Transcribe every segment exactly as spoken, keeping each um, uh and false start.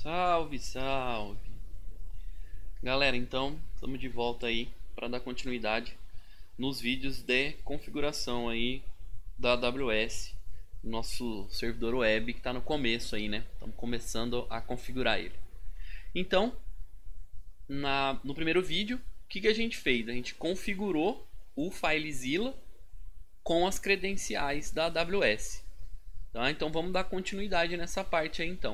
Salve, salve. Galera, então, estamos de volta aí para dar continuidade nos vídeos de configuração aí da A W S, nosso servidor web que está no começo aí, né? Estamos começando a configurar ele. Então, na, no primeiro vídeo, o que, que a gente fez? A gente configurou o FileZilla com as credenciais da A W S. Tá? Então, vamos dar continuidade nessa parte aí, então.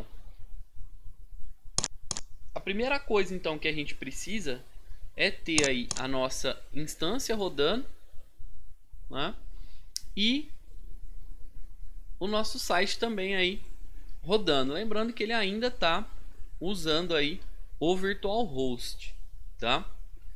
A primeira coisa então que a gente precisa é ter aí a nossa instância rodando, né? E o nosso site também aí rodando. Lembrando que ele ainda está usando aí o virtual host, tá?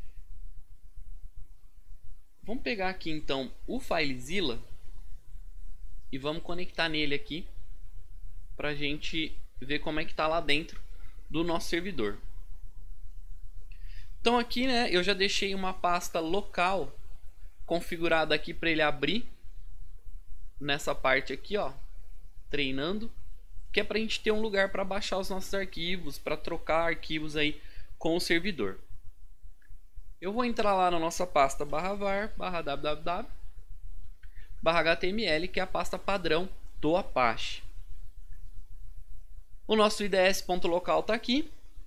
Vamos pegar aqui então o FileZilla e vamos conectar nele aqui para a gente ver como é que tá lá dentro do nosso servidor. Então aqui, né, eu já deixei uma pasta local configurada aqui para ele abrir nessa parte aqui, ó, treinando, que é para a gente ter um lugar para baixar os nossos arquivos, para trocar arquivos aí com o servidor. Eu vou entrar lá na nossa pasta barra var barra www barra html, que é a pasta padrão do Apache. O nosso ids.local está aqui.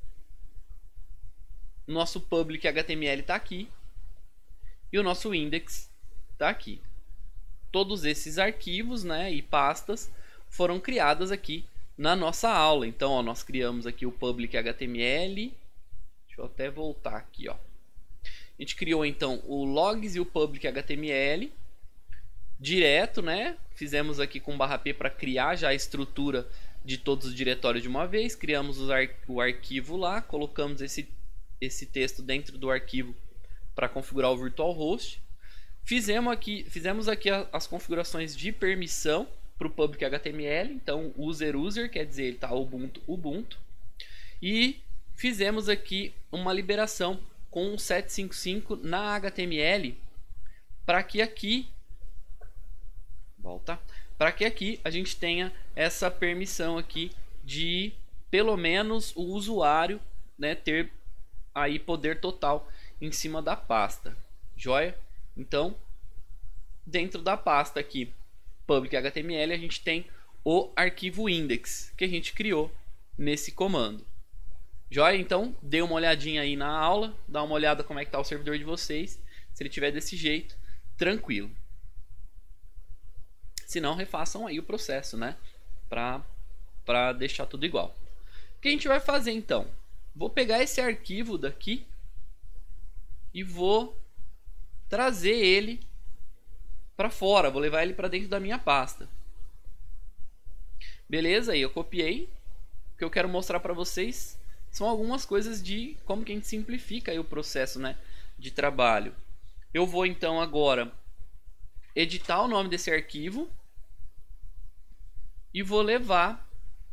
O nosso public H T M L está aqui. E o nosso index está aqui. Todos esses arquivos, né, e pastas foram criadas aqui na nossa aula. Então, ó, nós criamos aqui o public H T M L. Deixa eu até voltar aqui, ó. A gente criou então o logs e o public H T M L direto, né? Fizemos aqui com barra P para criar já a estrutura de todos os diretórios de uma vez. Criamos o, ar o arquivo lá, colocamos esse, esse texto dentro do arquivo para configurar o virtual host. Fizemos aqui, fizemos aqui a, as configurações de permissão para o public H T M L. Então, user user quer dizer ele está Ubuntu Ubuntu. E fizemos aqui uma liberação com o sete cinco cinco na H T M L para que aqui volta para que aqui a gente tenha essa permissão aqui de pelo menos o usuário, né, ter aí poder total em cima da pasta. Joia? Então, dentro da pasta aqui public H T M L, a gente tem o arquivo index que a gente criou nesse comando. Joia? Então, dê uma olhadinha aí na aula, dá uma olhada como é que tá o servidor de vocês. Se ele tiver desse jeito, tranquilo. Se não, refaçam aí o processo, né? Pra, pra deixar tudo igual. O que a gente vai fazer então? Vou pegar esse arquivo daqui e vou trazer ele para fora. Vou levar ele para dentro da minha pasta. Beleza? Aí eu copiei. O que eu quero mostrar para vocês são algumas coisas de como que a gente simplifica aí o processo, né, de trabalho. Eu vou então agora editar o nome desse arquivo e vou levar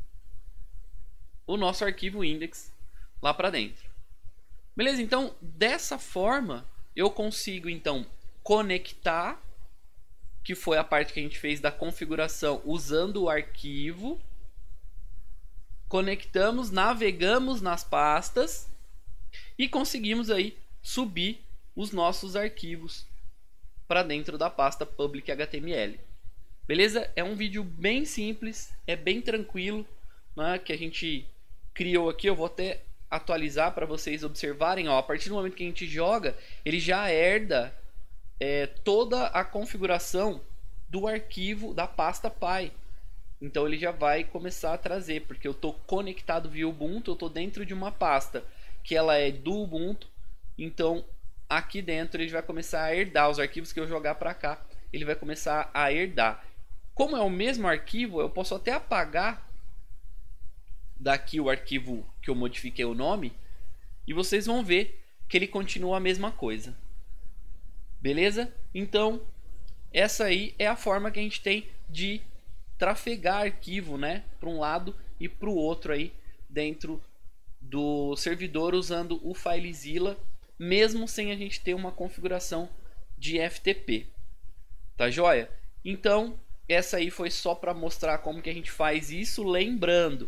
o nosso arquivo index lá para dentro. Beleza? Então, dessa forma, eu consigo então conectar, que foi a parte que a gente fez da configuração usando o arquivo. Conectamos, navegamos nas pastas e conseguimos aí subir os nossos arquivos para dentro da pasta public H T M L. Beleza? É um vídeo bem simples, é bem tranquilo, né, que a gente criou aqui. Eu vou até atualizar para vocês observarem. Ó, a partir do momento que a gente joga, ele já herda é, toda a configuração do arquivo da pasta Py. Então ele já vai começar a trazer, porque eu estou conectado via Ubuntu, eu estou dentro de uma pasta que ela é do Ubuntu. Então aqui dentro ele vai começar a herdar os arquivos que eu jogar para cá. Ele vai começar a herdar. Como é o mesmo arquivo, eu posso até apagar daqui o arquivo que eu modifiquei o nome e vocês vão ver que ele continua a mesma coisa. Beleza? Então essa aí é a forma que a gente tem de trafegar arquivo, né, para um lado e para o outro aí dentro do servidor usando o FileZilla, mesmo sem a gente ter uma configuração de F T P. Tá joia? Então essa aí foi só para mostrar como que a gente faz isso, lembrando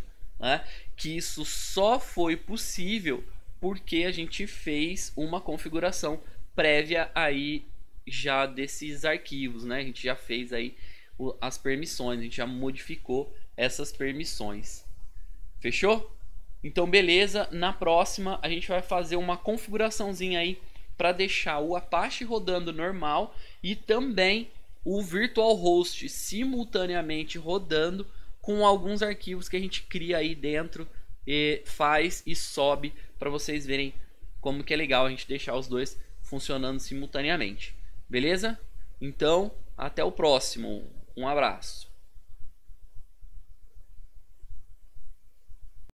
né? Que isso só foi possível porque a gente fez uma configuração prévia aí já desses arquivos, né? A gente já fez aí as permissões, a gente já modificou essas permissões. Fechou? Então beleza, na próxima a gente vai fazer uma configuraçãozinha aí para deixar o Apache rodando normal e também o VirtualHost simultaneamente rodando com alguns arquivos que a gente cria aí dentro e faz e sobe para vocês verem como que é legal a gente deixar os dois funcionando simultaneamente. Beleza? Então, até o próximo. Um abraço.